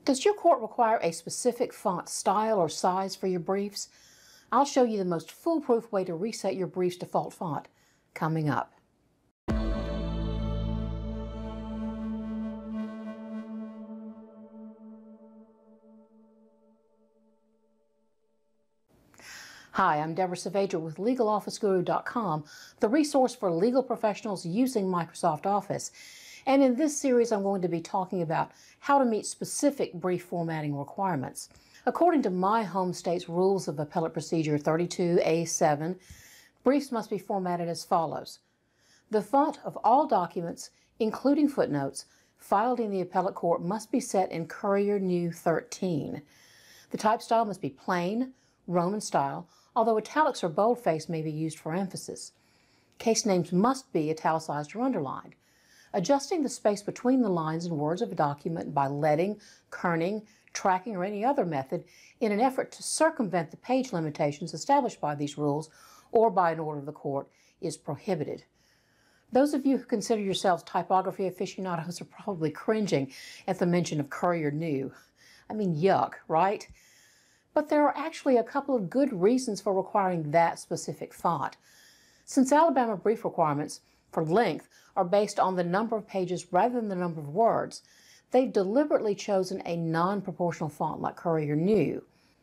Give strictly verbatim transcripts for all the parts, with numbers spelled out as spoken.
Does your court require a specific font style or size for your briefs? I'll show you the most foolproof way to reset your brief's default font coming up. Hi, I'm Deborah Saavedra with Legal Office Guru dot com, the resource for legal professionals using Microsoft Office. And in this series, I'm going to be talking about how to meet specific brief formatting requirements. According to my home state's Rules of Appellate Procedure thirty-two A seven, briefs must be formatted as follows. The font of all documents, including footnotes, filed in the appellate court must be set in Courier New thirteen. The type style must be plain, Roman style, although italics or boldface may be used for emphasis. Case names must be italicized or underlined. Adjusting the space between the lines and words of a document by leading, kerning, tracking, or any other method in an effort to circumvent the page limitations established by these rules or by an order of the court is prohibited. Those of you who consider yourselves typography aficionados are probably cringing at the mention of Courier New. I mean, yuck, right? But there are actually a couple of good reasons for requiring that specific font. Since Alabama brief requirements for length are based on the number of pages rather than the number of words, they've deliberately chosen a non-proportional font like Courier New.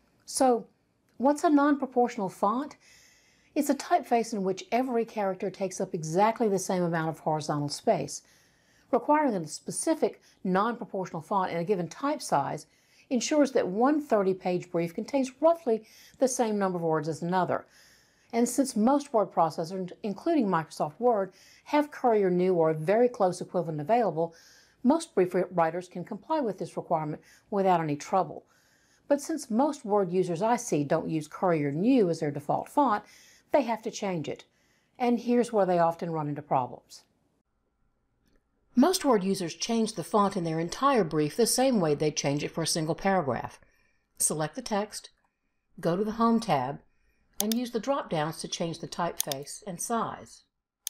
So, what's a non-proportional font? It's a typeface in which every character takes up exactly the same amount of horizontal space. Requiring a specific non-proportional font in a given type size ensures that one thirty-page brief contains roughly the same number of words as another. And since most word processors, including Microsoft Word, have Courier New or a very close equivalent available, most brief writers can comply with this requirement without any trouble. But since most Word users I see don't use Courier New as their default font, they have to change it. And here's where they often run into problems. Most Word users change the font in their entire brief the same way they'd change it for a single paragraph. Select the text, go to the Home tab, and use the drop-downs to change the typeface and size.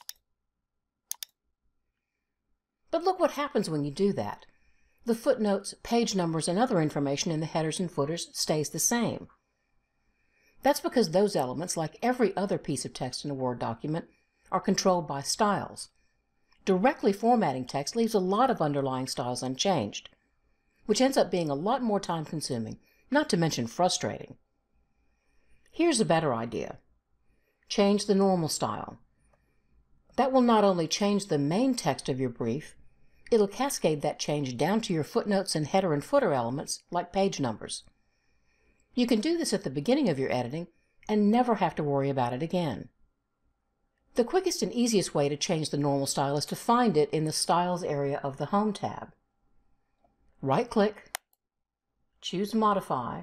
But look what happens when you do that. The footnotes, page numbers, and other information in the headers and footers stays the same. That's because those elements, like every other piece of text in a Word document, are controlled by styles. Directly formatting text leaves a lot of underlying styles unchanged, which ends up being a lot more time-consuming, not to mention frustrating. Here's a better idea. Change the normal style. That will not only change the main text of your brief, it'll cascade that change down to your footnotes and header and footer elements, like page numbers. You can do this at the beginning of your editing and never have to worry about it again. The quickest and easiest way to change the normal style is to find it in the Styles area of the Home tab. Right-click, choose Modify,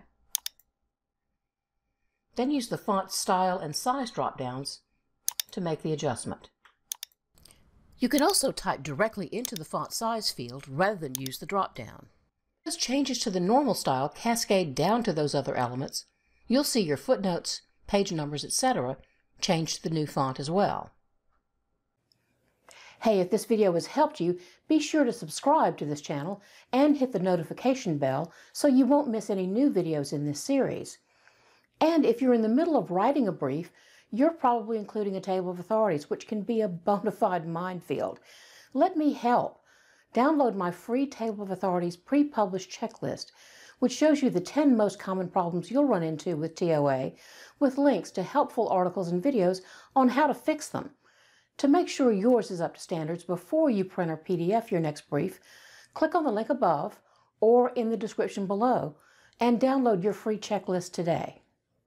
then use the Font Style and Size drop-downs to make the adjustment. You can also type directly into the font size field rather than use the drop-down. As changes to the normal style cascade down to those other elements, you'll see your footnotes, page numbers, et cetera change to the new font as well. Hey, if this video has helped you, be sure to subscribe to this channel and hit the notification bell so you won't miss any new videos in this series. And if you're in the middle of writing a brief, you're probably including a table of authorities, which can be a bona fide minefield. Let me help. Download my free table of authorities pre-published checklist, which shows you the ten most common problems you'll run into with T O A, with links to helpful articles and videos on how to fix them. To make sure yours is up to standards before you print or P D F your next brief, click on the link above or in the description below and download your free checklist today.